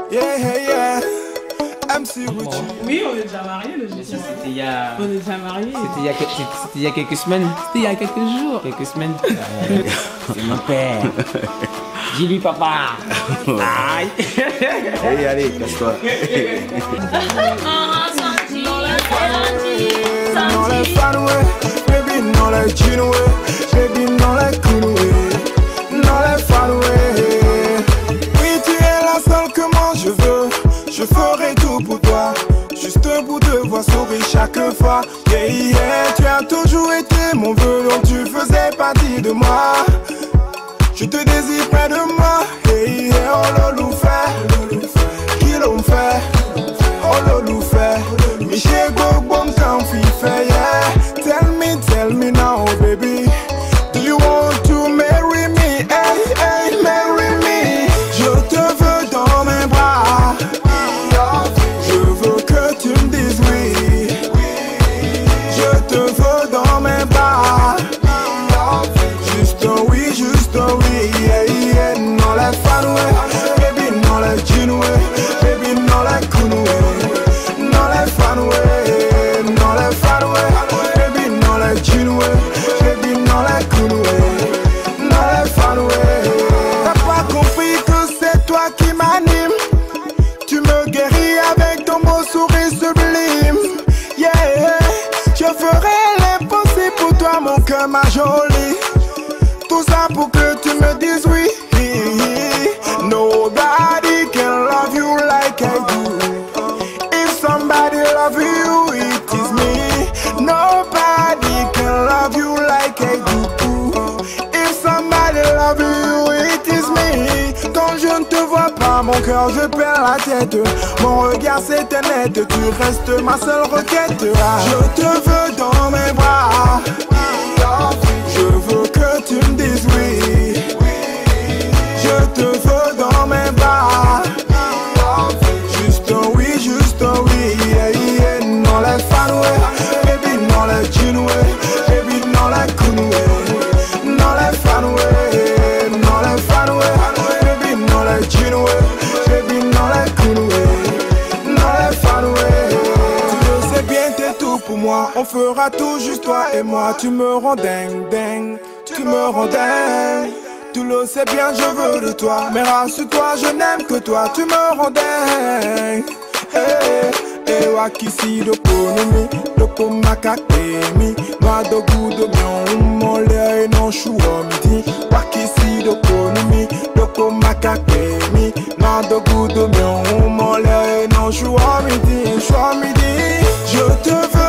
Yeah, yeah. MC Richie. Oui, on est déjà mariés, le jeudi. C'était il y a... On est déjà mariés. C'était il y a quelques semaines. C'était il y a quelques jours. Quelques semaines. C'est mon père. Dis-lui, papa. Aïe. Allez, allez, casse-toi. Non les fan way, baby non les jean way, baby non les cool way, non les fan way. Oui tu es la seule que moi je veux, je ferai tout pour toi, juste pour te voir sourire chaque fois. Yeah yeah, tu as toujours été mon vœu, donc tu faisais partie de moi. Je te désire près de moi. Hey yeah, oh lolou fait, qui l'on fait, oh lolou fait. Michel go bon quand fait yeah. Tell me now, baby. Do you want to marry me? Hey, hey, marry me. Je te veux dans mes bras. Je veux que tu me dises oui. Je te veux dans mes bras. Juste un oui, juste un oui. Yeah, yeah. Non les fan way, baby, non les jean way, baby, non les cool way, non les fan way, non les fan way, baby, non les jean way, baby, non les cool way, non les fan way. T'as pas compris que c'est toi qui m'anime? Tu me guéris avec ton beau sourire sublime. Yeah, je ferai l'impossible pour toi, mon cœur, ma jolie. Tout ça pour que tu me dises oui. Nobody can love you like I do. If somebody love you, it is me. Nobody can love you like I do. If somebody love you, it is me. Quand je ne te vois pas, mon cœur, je perds la tête. Mon regard c'était net, tu restes ma seule requête. Je te veux dans mes bras. Je veux que tu me dises oui. Je te veux dans mes bras. Juste un oui, juste un oui. Yeah, yeah. Non les fan way, baby, non les jean way, baby, non les cool way. Non les fan way, non les fan way, baby, non les jean way, baby, non les cool way. Non les fan way. Tu le sais bien, t'es tout pour moi. On fera tout juste toi et moi. Tu me rends dingue, dingue. Tu me rends dingue. Tu le sais bien, je veux de toi. Mais rassure-toi, je n'aime que toi. Tu me rends dingue. Eh, wakisi do konomi, do komakakemi. Ma do gudo mion, mon lait non chouomiti. Wakisi do konomi, do komakakemi. Ma do gudo mion, mon lait non chouomiti. Je te veux.